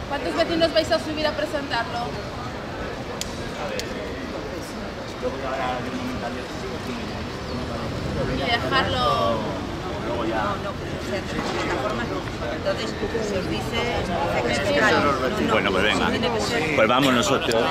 ¿Cuántos vecinos vais a subir a presentarlo? Y dejarlo... Luego ya... No, pero se hace de esta forma, entonces se os dice que se escale. Bueno, pues venga, pues vamos nosotros.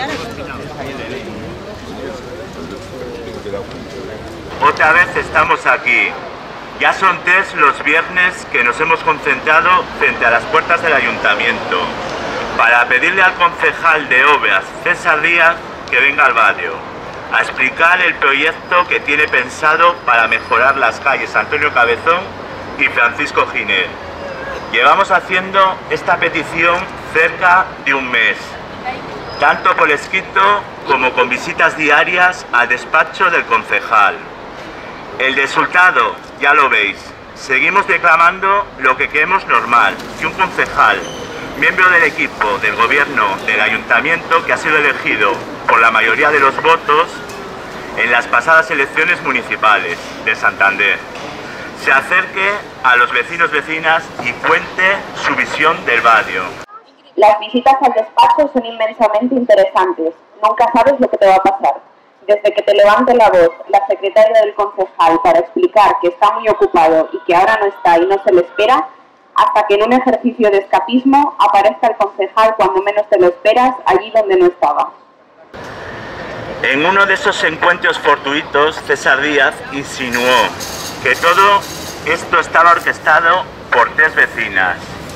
Otra vez estamos aquí. Ya son 3 los viernes que nos hemos concentrado frente a las puertas del ayuntamiento para pedirle al concejal de obras, César Díaz, que venga al barrio a explicar el proyecto que tiene pensado para mejorar las calles Antonio Cabezón y Francisco Giner. Llevamos haciendo esta petición cerca de un mes, tanto por escrito como con visitas diarias al despacho del concejal. El resultado, ya lo veis, seguimos reclamando lo que creemos normal, que un concejal, miembro del equipo del gobierno del ayuntamiento que ha sido elegido por la mayoría de los votos en las pasadas elecciones municipales de Santander, se acerque a los vecinos-vecinas y cuente su visión del barrio. Las visitas al despacho son inmensamente interesantes. Nunca sabes lo que te va a pasar. Desde que te levante la voz la secretaria del concejal para explicar que está muy ocupado y que ahora no está y no se le espera, hasta que en un ejercicio de escapismo aparezca el concejal cuando menos te lo esperas, allí donde no estaba. En uno de esos encuentros fortuitos, César Díaz insinuó que todo esto estaba orquestado por 3 vecinas,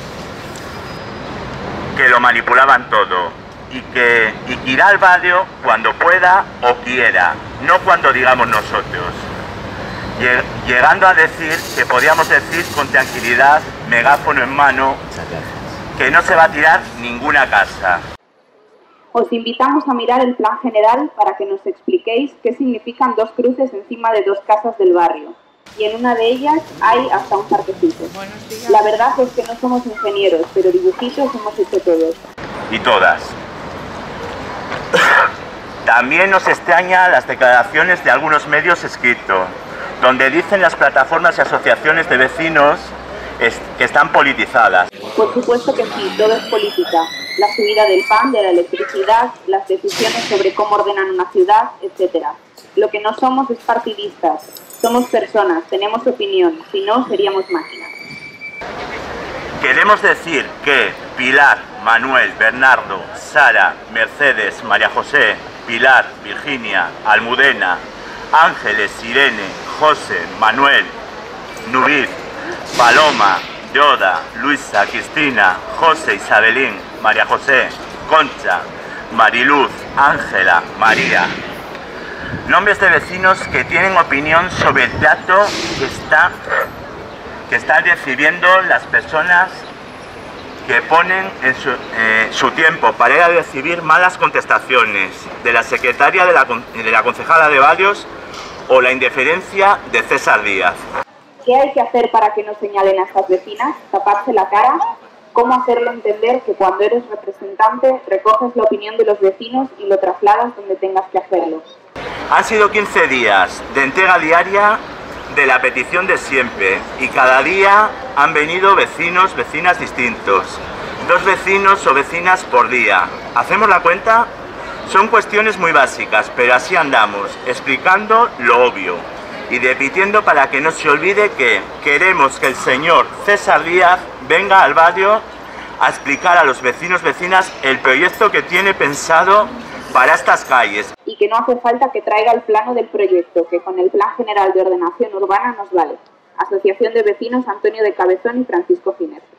que lo manipulaban todo y que irá al barrio cuando pueda o quiera, no cuando digamos nosotros. Llegando a decir que podíamos decir con tranquilidad, megáfono en mano, que no se va a tirar ninguna casa. Os invitamos a mirar el plan general para que nos expliquéis qué significan 2 cruces encima de 2 casas del barrio. Y en una de ellas hay hasta un parquecito. La verdad es que no somos ingenieros, pero dibujitos hemos hecho todos. Y todas. También nos extraña las declaraciones de algunos medios escritos, donde dicen las plataformas y asociaciones de vecinos que están politizadas. Por supuesto que sí, todo es política. La subida del pan, de la electricidad, las decisiones sobre cómo ordenan una ciudad, etc. Lo que no somos es partidistas. Somos personas, tenemos opinión, si no seríamos máquinas. Queremos decir que Pilar, Manuel, Bernardo, Sara, Mercedes, María José, Pilar, Virginia, Almudena, Ángeles, Irene, José, Manuel, Nubiz, Paloma, Yoda, Luisa, Cristina, José, Isabelín, María José, Concha, Mariluz, Ángela, María. Nombres de vecinos que tienen opinión sobre el trato que están recibiendo las personas que ponen en su tiempo para ir a recibir malas contestaciones de la secretaria de la concejala de barrios o la indiferencia de César Díaz. ¿Qué hay que hacer para que nos señalen a estas vecinas? ¿Taparse la cara? ¿Cómo hacerle entender que cuando eres representante recoges la opinión de los vecinos y lo trasladas donde tengas que hacerlo? Han sido 15 días de entrega diaria de la petición de siempre y cada día han venido vecinos, vecinas distintos. 2 vecinos o vecinas por día. ¿Hacemos la cuenta? Son cuestiones muy básicas, pero así andamos, explicando lo obvio y repitiendo para que no se olvide que queremos que el señor César Díaz venga al barrio a explicar a los vecinos, vecinas, el proyecto que tiene pensado para estas calles. Y que no hace falta que traiga el plano del proyecto, que con el Plan General de Ordenación Urbana nos vale. Asociación de Vecinos Antonio de Cabezón y Francisco Giner.